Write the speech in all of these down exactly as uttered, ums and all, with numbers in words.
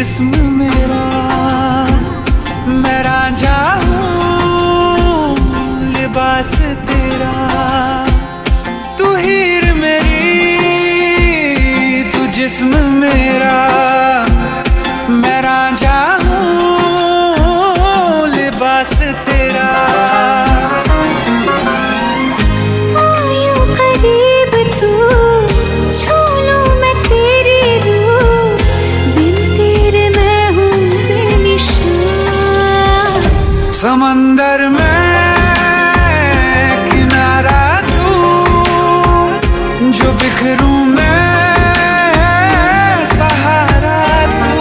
जिस्म मेरा, मैं रांझा हूँ लिबास तेरा। तू हीर मेरी, तू जिस्म मेरा, मैं रांझा हूँ लिबास तेरा। आयो करीब तू, छू लूं मैं तेरी रूह, बिन तेरे मैं हूँ बेनिशान। समंदर में किनारा तू, जो बिखरूं मैं सहारा तू।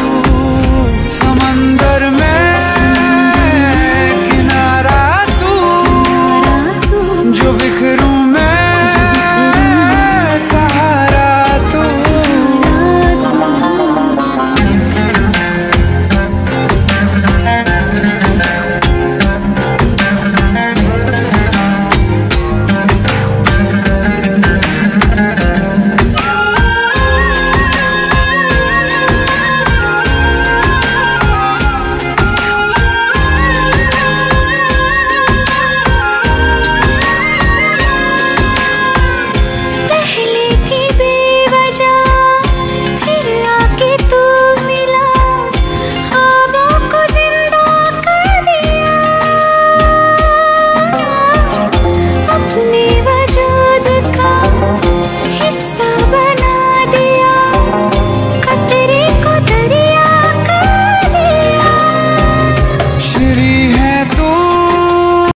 समंदर में किनारा तू, जो बिखरूं